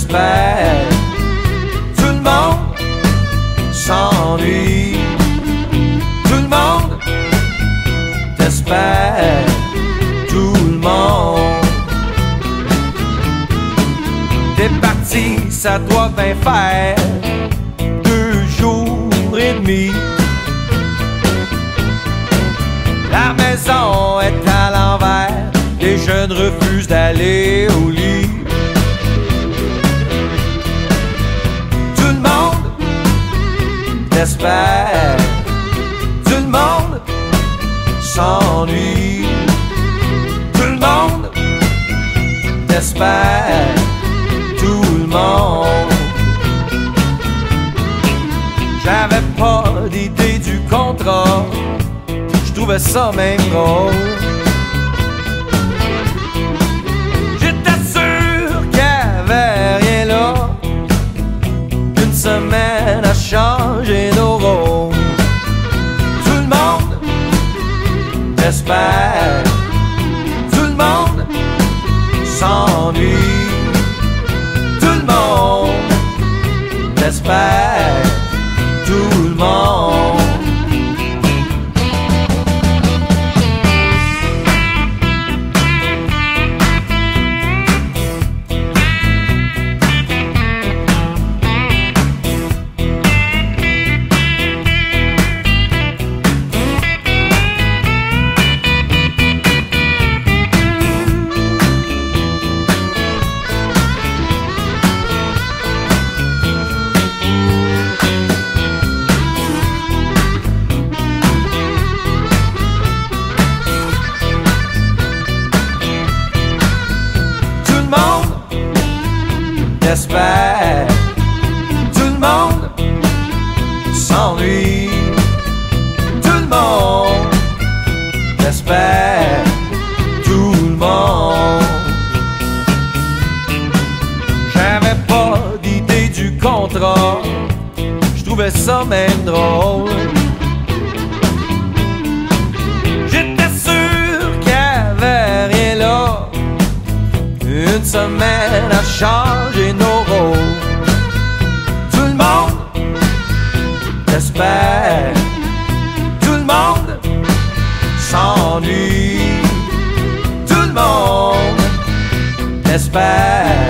espère. Tout le monde s'ennuie. Tout le monde t'espère. Tout le monde. T'es parti, ça doit bien faire 2 jours et demi. La maison est à l'envers, les jeunes refusent d'aller au lit. Tout le monde t'espère. Tout le monde s'ennuie. Tout le monde t'espère. Tout le monde. J'avais pas d'idée du contrat, je trouvais ça même drôle. J'étais sûr qu'il y avait rien là. Une semaine a changé nos rôles. Tout le monde espère. Tout le monde s'ennuie. Tout le monde espère. Tout le monde. Espère. Tout le monde s'ennuie. Tout le monde espère. Tout le monde. J'avais pas d'idée du contrat, je trouvais ça même drôle. J'étais sûr qu'il y avait rien là. Une semaine a changé nos rôles. Tout le monde espère. Tout le monde s'ennuie. Tout le monde espère.